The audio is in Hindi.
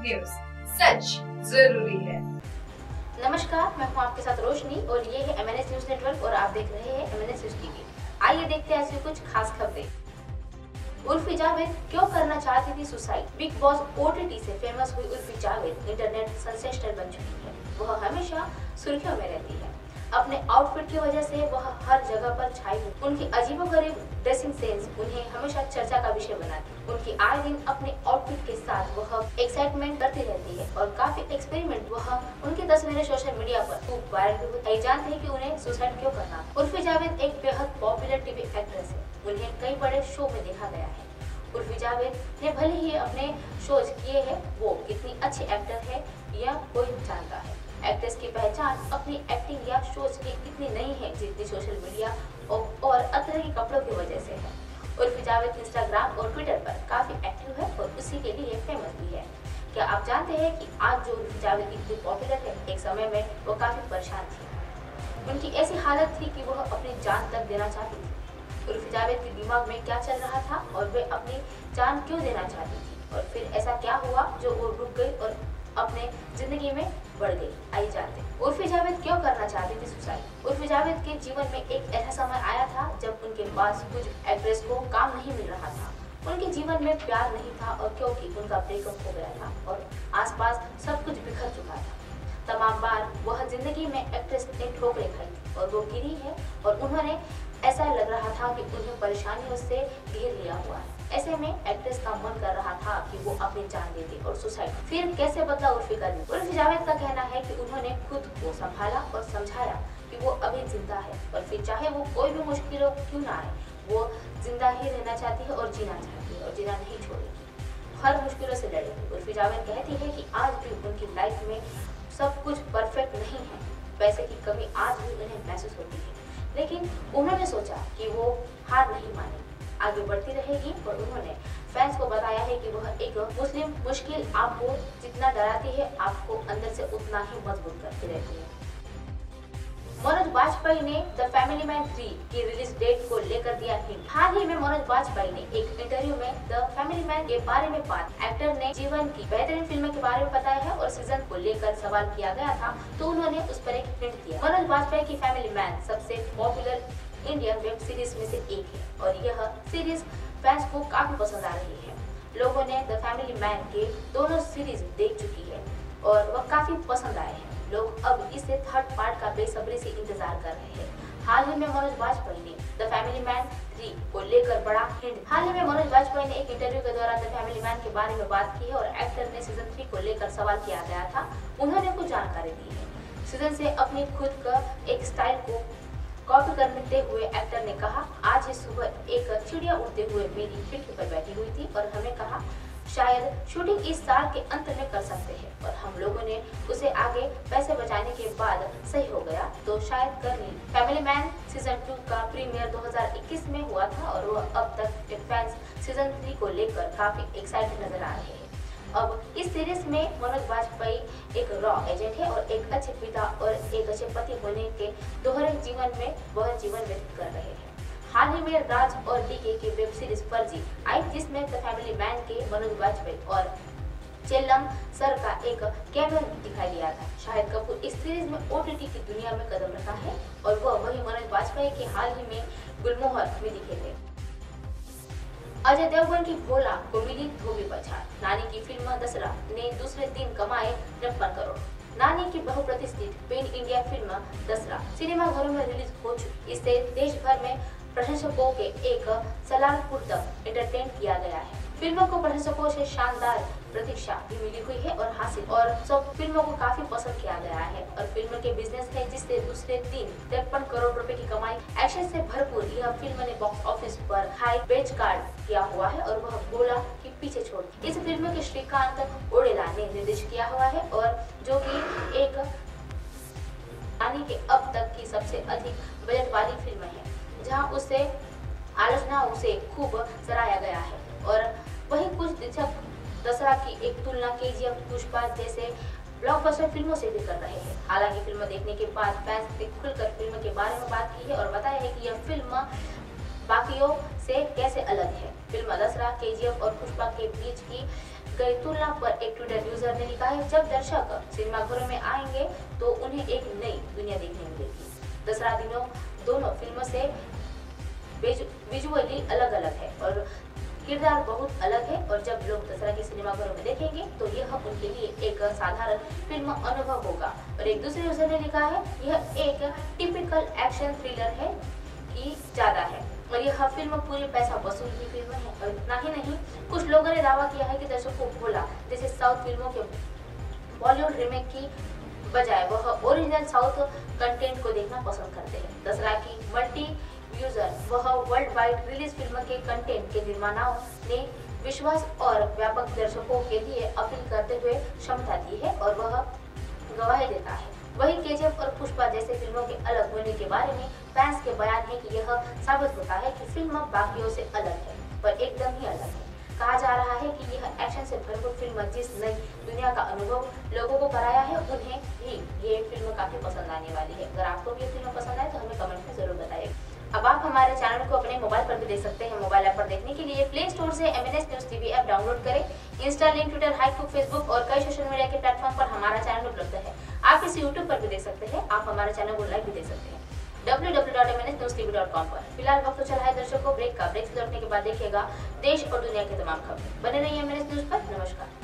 न्यूज, सच जरूरी है। नमस्कार, मैं हूं आपके साथ रोशनी और ये है MNS न्यूज नेटवर्क और आप देख रहे हैं MNS न्यूज टीवी। आइए देखते हैं ऐसी कुछ खास खबरें। उर्फी जावेद क्यों करना चाहती थी सुसाइड? बिग बॉस OTT से फेमस हुई उर्फी जावेद इंटरनेट सेंसेशनल बन चुकी है। वह हमेशा सुर्खियों में रहती है। अपने आउटफिट की वजह से वह हर जगह पर छाई हुई। उनकी अजीबोगरीब ड्रेसिंग सेंस उन्हें हमेशा चर्चा का विषय बनाती। उनकी आए दिन अपने आउटफिट के साथ वह एक्साइटमेंट करती रहती है और काफी एक्सपेरिमेंट वह उनकी तस्वीरें सोशल मीडिया पर खूब वायरल हुई। आइए जानते हैं कि उन्हें सुसाइड क्यों करना था। उर्फी जावेद एक बेहद पॉपुलर टीवी एक्ट्रेस है। उन्हें कई बड़े शो में देखा गया है। उर्फी जावेद ने भले ही अपने शोज किए हैं, वो कितनी अच्छी एक्टर है यह कोई जानता है। एक्ट्रेस की पहचान अपनी एक्टिंग या शोज की इतनी नहीं है जितनी सोशल मीडिया और अतर के कपड़ों की वजह से है। उर्फी जावेद इंस्टाग्राम और ट्विटर पर काफी एक्टिव है और उसी के लिए फेमस भी है। क्या आप जानते हैं कि आज जो उर्फी जावेद इतनी पॉपुलर है, एक समय में वो काफी परेशान थी। उनकी ऐसी हालत थी कि वह अपनी जान तक देना चाहती थी। उर्फी जावेद के दिमाग में क्या चल रहा था और वे अपनी जान क्यों देना चाहती थी, और फिर ऐसा क्या हुआ जो वो रुक गई और अपने जिंदगी में बढ़ गई। आइए जानते हैं उर्फी जावेद क्यों करना चाहती थी सुसाइड। उर्फी जावेद के जीवन में एक ऐसा समय आया था जब उनके पास कुछ एक्ट्रेस को काम नहीं मिल रहा था। उनके जीवन में प्यार नहीं था और क्योंकि उनका ब्रेकअप हो गया था और आसपास सब कुछ बिखर चुका था। तमाम बार वह जिंदगी में एक्ट्रेस ने ठोकरें खाई और वो गिरी है और उन्होंने ऐसा लग रहा था कि उन्हें परेशानियों से घेर लिया हुआ है। ऐसे में एक्ट्रेस का मन कर रहा था कि वो अपनी जान दे दे और सुसाइड। फिर कैसे बदला उर्फी का दिल? उर्फी जावेद का कहना है कि उन्होंने खुद को संभाला और समझाया कि वो अभी जिंदा है और फिर चाहे वो कोई भी मुश्किलों क्यों ना आए, वो जिंदा ही रहना चाहती है और जीना चाहती है और जीना नहीं छोड़ेगी। हर मुश्किलों से लड़ेगी। उर्फी जावेद कहती है कि आज भी उनकी लाइफ में सब कुछ परफेक्ट नहीं है। पैसे की कमी आज भी उन्हें महसूस होती है, लेकिन उन्होंने सोचा कि वो हार नहीं मानेगी, आगे बढ़ती रहेगी। और उन्होंने फैंस को बताया है कि वह एक मुस्लिम मुश्किल आपको जितना डराती है, आपको अंदर से उतना ही मजबूत करती रहती है। मनोज बाजपेयी ने द फैमिली मैन 3 की रिलीज डेट को लेकर दिया हिंट। हाल ही में मनोज बाजपेयी ने एक इंटरव्यू में द फैमिली मैन के बारे में बात। एक्टर ने जीवन की बेहतरीन फिल्म के बारे में बताया है और सीजन को लेकर सवाल किया गया था तो उन्होंने उस पर एक हिंट दिया। मनोज बाजपेयी की फैमिली मैन सबसे पॉपुलर इंडियन वेब सीरीज में से एक है और यह सीरीज फैंस को काफी पसंद आ रही है। लोगों ने द फैमिली मैन के दोनों सीरीज देख चुकी है और वह काफी पसंद आए हैं। लोग अब इससे थर्ड पार्ट का बेसब्री से इंतजार कर रहे हैं। हाल ही में मनोज बाजपेयी ने द फैमिली मैन 3 को लेकर बड़ा हिंट। हाल ही में मनोज बाजपेयी ने एक इंटरव्यू के दौरान द फैमिली मैन के बारे में बात की है और एक्टर ने सीजन 3 को लेकर सवाल किया गया था। उन्होंने कुछ जानकारी दी है। सीजन से अपनी खुद का एक स्टाइल को कॉपी करते हुए एक्टर ने कहा, आज ही सुबह एक चिड़िया उड़ते हुए मेरी खिड़की पर बैठी हुई थी और हमें कहा शायद शूटिंग इस साल के अंत में कर सकते हैं और हम लोगों ने उसे आगे पैसे बचाने के बाद सही हो गया तो शायद कर ली। फैमिली मैन सीजन 2 का प्रीमियर 2021 में हुआ था और वह अब तक फैंस सीजन 3 को लेकर काफी एक्साइटेड नजर आ रहे हैं। अब इस सीरीज में मनोज बाजपेयी एक रॉ एजेंट है और एक अच्छे पिता और एक अच्छे पति होने के दोहरे जीवन में वह जीवन व्यतीत कर रहे हैं। हाल ही में राज और डीके की वेब सीरीज फर्जी आई जिसमें द फैमिली मैन के मनोज बाजपेयी और चेल्लम सर का एक कैमियो दिखाई दिया था। शाहिद कपूर इस सीरीज में OTT की दुनिया में कदम रखा है और वह वही मनोज बाजपेयी के हाल ही में गुलमोहर में दिखे थे। अजय देवगन की भोला को मिली धोबी पछाड़। नानी की फिल्म दसरा ने दूसरे दिन कमाए 53 करोड़। नानी की बहुप्रतिष्ठित पेन इंडिया फिल्म दसरा सिनेमाघरों में रिलीज हो चुकी। इससे देश भर में प्रशंसकों के एक सलारपूर्वक एंटरटेन किया गया है। फिल्मों को प्रशंसकों से शानदार प्रतीक्षा भी मिली हुई है और हासिल और सब फिल्मों को काफी पसंद किया गया है और फिल्म के बिजनेस है जिससे दूसरे दिन 53 करोड़ रुपए की कमाई। एक्शन से भरपूर यह फिल्म ने बॉक्स ऑफिस पर हाई बेच कार्ड किया हुआ है और वह भोला के पीछे छोड़ दी। इस फिल्म के श्रीकांत ओडेला ने निर्देशित किया हुआ है और जो की एक नानी के अब तक की सबसे अधिक बजट वाली फिल्म है, जहां उसे आलोचनाओं से खूब सराहा गया है। और वही कुछ दिलचस्प दसरा की एक तुलना KGF, पुष्पा जैसे ब्लॉकबस्टर फिल्मों से भी कर रहे हैं। हालांकि फिल्म देखने के बाद फैंस ने खुलकर फिल्म के बारे में बात की है और बताया है कि यह फिल्म बाकियों से कैसे अलग है। फिल्म दसरा KGF और पुष्पा के बीच की गई तुलना पर एक ट्विटर यूजर ने लिखा है, जब दर्शक सिनेमाघरों में आएंगे तो उन्हें एक नई दुनिया देखने मिलेगी। दसरा दोनों फिल्मों से विजुअली अलग अलग है और किरदार बहुत अलग है, और जब लोग दसरा के सिनेमाघरों में देखेंगे तो यह उनके लिए एक साधारण फिल्म अनुभव होगा। और एक दूसरे यूजर ने लिखा है, यह एक टिपिकल एक्शन थ्रिलर है कि ज्यादा है, और यह फिल्म पूरे पैसा वसूल की फिल्म है। और इतना ही नहीं, कुछ लोगों ने दावा किया है कि दर्शकों को भोला जैसे साउथ फिल्मों के बॉलीवुड रीमेक की बजाय वह ओरिजिनल साउथ कंटेंट को देखना पसंद करते हैं। दसरा की मल्टी यूजर वह वर्ल्ड वाइड रिलीज फिल्म के कंटेंट के निर्माताओं ने विश्वास और व्यापक दर्शकों के लिए अपील करते हुए क्षमता दी है, और वह गवाही देता है। वही केजीएफ और पुष्पा जैसे फिल्मों के अलग होने के बारे में फैंस के बयान है कि यह साबित होता है कि फिल्म बाकियों से अलग है, पर एकदम ही अलग है। कहा जा रहा है कि यह एक्शन से भरपूर फिल्म जिस नई दुनिया का अनुभव लोगों को कराया है, उन्हें भी ये फिल्म काफी पसंद आने वाली है। अगर आपको भी ये फिल्म पसंद आए तो हमें कमेंट में जरूर बताइए। अब आप हमारे चैनल को अपने मोबाइल पर भी देख सकते हैं। मोबाइल ऐप पर देखने के लिए प्ले स्टोर से MNS news TV app download करें। Insta, link, Twitter, Hike, Facebook और कई सोशल मीडिया के प्लेटफॉर्म पर हमारा चैनल उपलब्ध है। आप इसे यूट्यूब पर भी देख सकते हैं। आप हमारे चैनल को लाइक भी दे सकते हैं www.mnsnewstv.com पर। फिलहाल वक्त तो चला है दर्शकों ब्रेक का। ब्रेक से लौटने के बाद देखिएगा देश और दुनिया की तमाम खबरें। बने रहिए MNS न्यूज पर। नमस्कार।